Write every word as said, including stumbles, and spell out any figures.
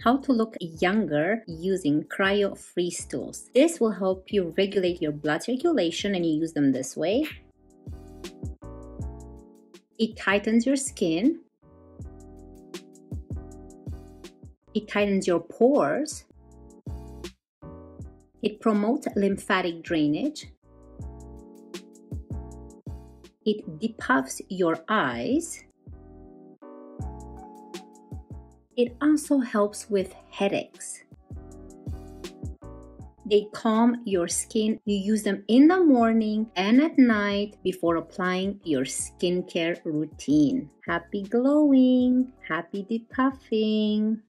how to look younger using CRYO freeze tools. This will help you regulate your blood circulation and you use them this way. It tightens your skin. It tightens your pores. It promotes lymphatic drainage. It depuffs your eyes. It also helps with headaches. They calm your skin. You use them in the morning and at night before applying your skincare routine. Happy glowing, happy depuffing.